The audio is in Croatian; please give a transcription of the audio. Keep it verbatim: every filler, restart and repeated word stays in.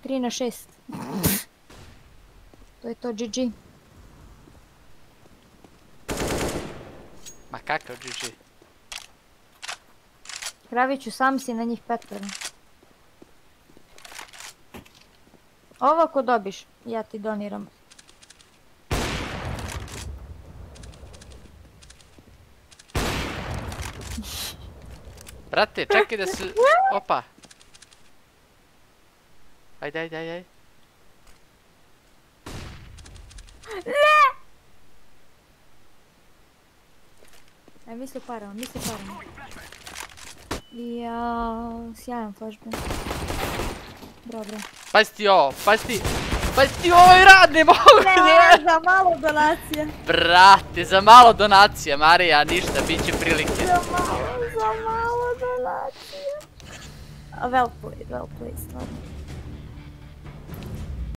tri na šest. To je to, G G. Ma kakav G G? Kraviću, sam si na njih petoro. Ovo ako dobiš, ja ti doniram. Brate, čekaj da se... Opa. Ajde, ajde, ajde, ajde. Ne! Aj, misli parama, misli parama. Jao, sjajan flashbang. Bro, bro. Pazi ti ovo, pazi ti... Pazi ti ovaj rad, ne mogu! Ne, za malo donacija. Brate, za malo donacija, Marija, ništa, bit će prilike. Za malo, za malo donacija. A well played, well played, stvarno.